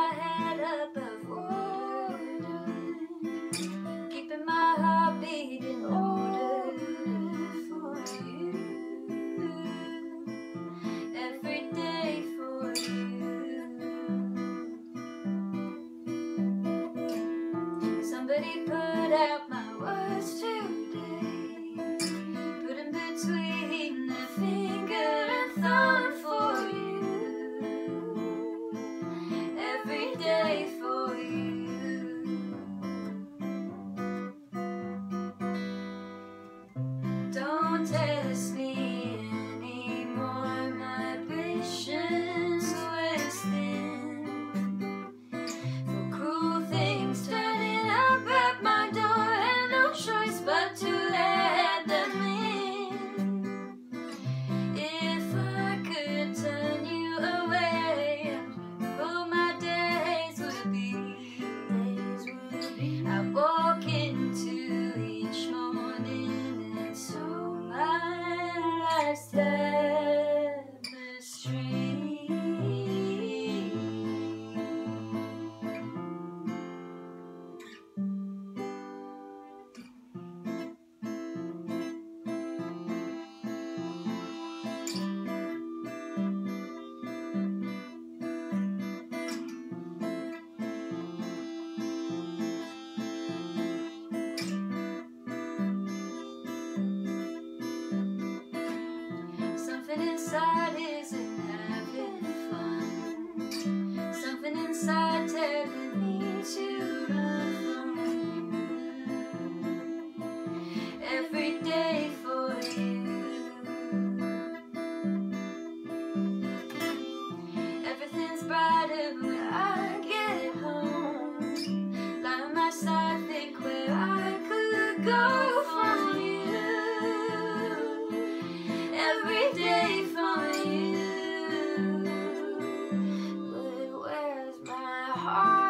my head above water, keeping my heartbeat in order for you, every day for you. Somebody put out my words today, put in between the finger and thumb for you, every day for you. Don't test me anymore, my patience was thin, for cruel things turning up at my door, and no choice but to let them in. If I could turn you away, all my days would be. I walk into each morning and so my life's tapestry. Something inside isn't having fun, something inside telling me to run from you, every day for you. Everything's brighter when I get home, lie on my side, think where I could go from you, every day for you. But where's my heart?